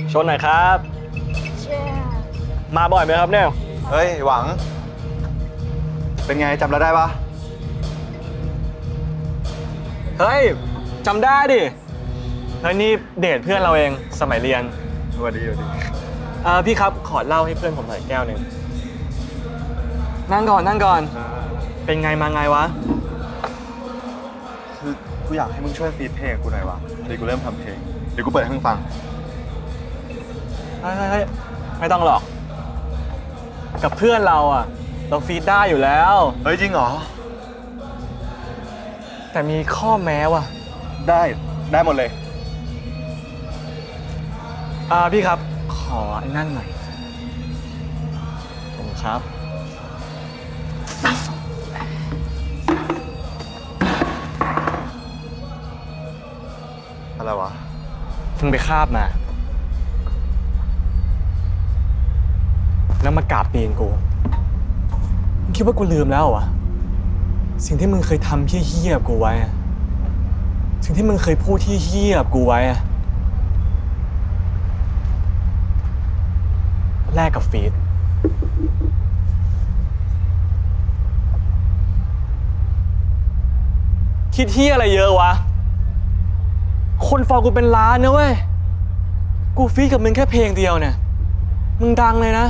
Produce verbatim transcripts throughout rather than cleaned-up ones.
ชนหน่อยครับมาบ่อยไหมครับเนี่ยเฮ้ยหวังเป็นไงจำเราได้ปะเฮ้ยจำได้ดิเฮ้ยนี่เดทเพื่อนเราเองสมัยเรียนสวัสดีสวัสดีเออพี่ครับขอเหล้าให้เพื่อนผมหน่อยแก้วหนึ่งนั่งก่อนนั่งก่อนเป็นไงมาไงวะคือกูอยากให้มึงช่วยฟีดเพลงกูหน่อยวะเดี๋ยวกูเริ่มทำเพลงเดี๋ยวกูเปิดให้มึงฟังเฮ้ยเฮ้ยไม่ต้องหรอกกับเพื่อนเราอะเราฟีดได้อยู่แล้วเฮ้ยจริงเหรอแต่มีข้อแม้ว่ะได้ได้หมดเลยอ่าพี่ครับขอไอ้นั่นหน่อยผมครับอะไรวะมึงไปคาบมาแล้วมากราบตีนกูมึงคิดว่ากูลืมแล้ววะสิ่งที่มึงเคยทำเหี้ยๆกับกูไว้สิ่งที่มึงเคยพูดที่เหี้ยกับกูไว้แลกกับฟีดคิดเหี้ยอะไรเยอะวะคนฟอลกูเป็นล้านนะเว้ยกูฟีดกับมึงแค่เพลงเดียวเนี่ยมึงดังเลยนะ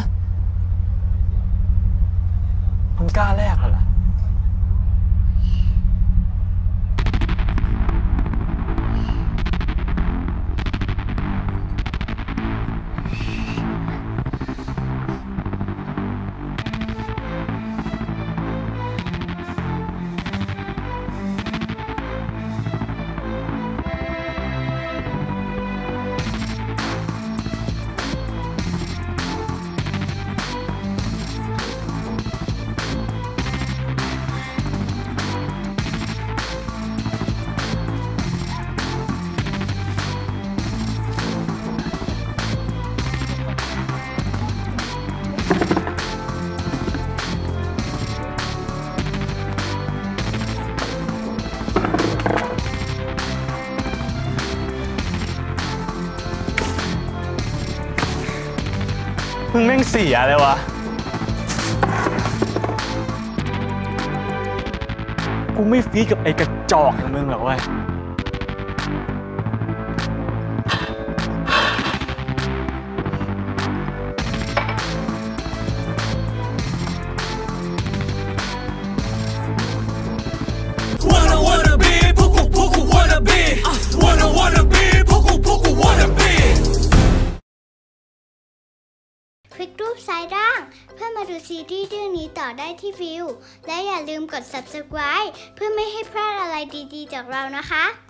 มึงกล้าแลกเหรอมึงแม่งเสียเลยวะกูไม่ฟีดกับไอ้กระจอกอย่างมึงหรอกเว้ยคลิกรูปซ้ายล่างเพื่อมาดูซีรีส์เรื่องนี้ต่อได้ที่วิวและอย่าลืมกด ซับสไครบ์ เพื่อไม่ให้พลาดอะไรดีๆจากเรานะคะ